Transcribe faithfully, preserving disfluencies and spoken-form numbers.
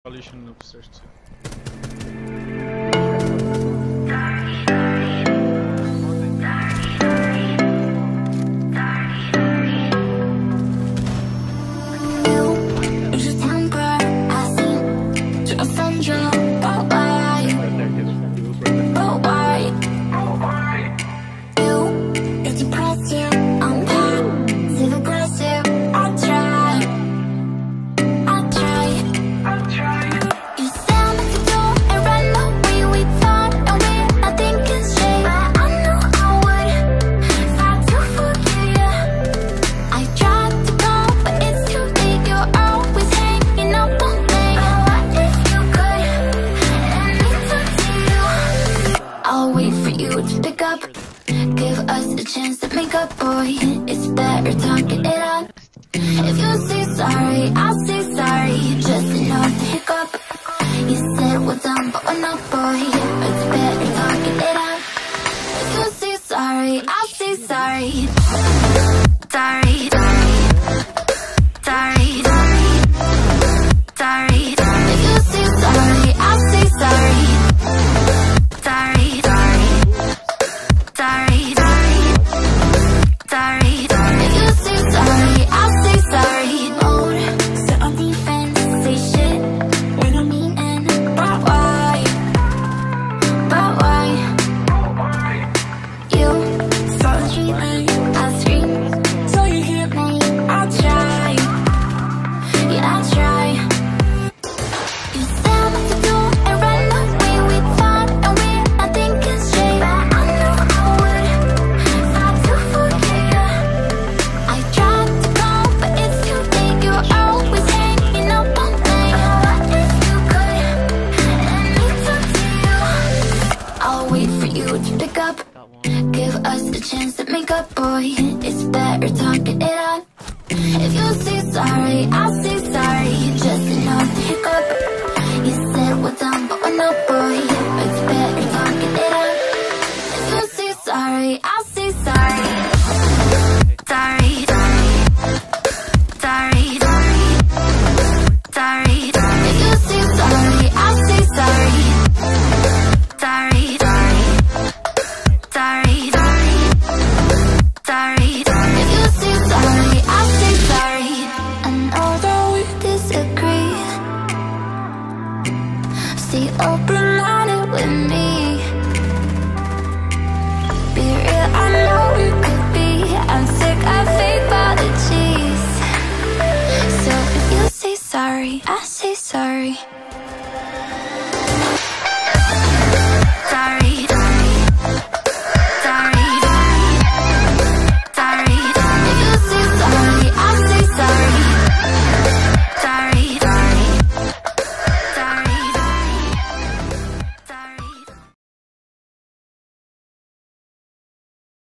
Solution upstairs too. I'll wait for you to pick up. Give us a chance to make up, boy. It's better talking it out. If you say sorry, I'll say sorry. Just enough to hiccup. You said we're done, but we're not, boy. It's better talking it out. If you say sorry, I'll say sorry. Sorry, sorry, sorry, sorry. If you say sorry, I'll say sorry. Sorry, sorry, sorry, sorry. If you say sorry, I'll say sorry. Mode, set on defense, say shit when I mean and but why, but why? You start dreaming, I scream, so you hear me. I'll try, yeah I'll try. You said what to do and run away. We thought and we nothing can stray, but I know I would fight to forget you. I tried to go, but it's too late. You're always hanging up on me. What if you could let me talk to you? I'll wait for you to pick up. Give us a chance to make up, boy. It's better talking it out. If you say sorry, I'll say sorry. Just enough to hiccup. You said we're done, but we're not, boy. It's better talking it out. If you say sorry, I'll say sorry. Sorry, sorry, sorry, sorry. If you say sorry, I'll say sorry. Sorry, sorry, sorry, sorry. If you say sorry, I'll say sorry. And although we disagree, stay open-minded with me. Be real, I know we could be. I'm sick of fake apologies. So if you say sorry, I say sorry.